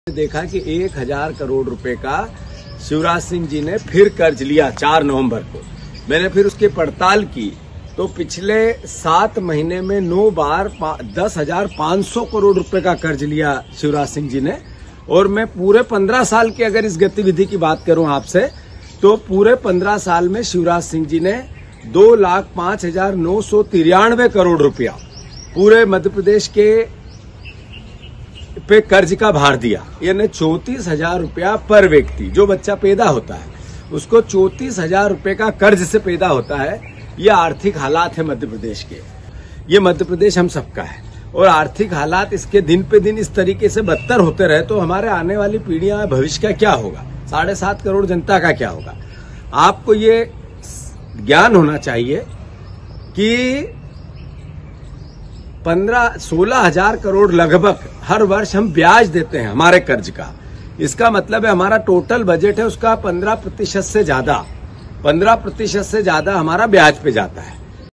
देखा कि 1000 करोड़ रुपए का शिवराज सिंह जी ने फिर कर्ज लिया 4 नवंबर को। मैंने फिर उसकी पड़ताल की तो पिछले 7 महीने में 9 बार 10,500 करोड़ रुपए का कर्ज लिया शिवराज सिंह जी ने। और मैं पूरे 15 साल की अगर इस गतिविधि की बात करूं आपसे तो पूरे 15 साल में शिवराज सिंह जी ने 2,05,993 करोड़ रुपया पूरे मध्य प्रदेश के पे कर्ज का भार दिया। यानी 34,000 रुपया पर व्यक्ति जो बच्चा पैदा होता है उसको 34,000 रुपए का कर्ज से पैदा होता है। ये आर्थिक हालात है मध्य प्रदेश के। ये मध्य प्रदेश हम सबका है और आर्थिक हालात इसके दिन पे दिन इस तरीके से बदतर होते रहे तो हमारे आने वाली पीढ़ियां भविष्य का क्या होगा, 7.5 करोड़ जनता का क्या होगा। आपको ये ज्ञान होना चाहिए कि 16,000 करोड़ लगभग हर वर्ष हम ब्याज देते हैं हमारे कर्ज का। इसका मतलब है हमारा टोटल बजट है उसका 15% से ज्यादा हमारा ब्याज पे जाता है।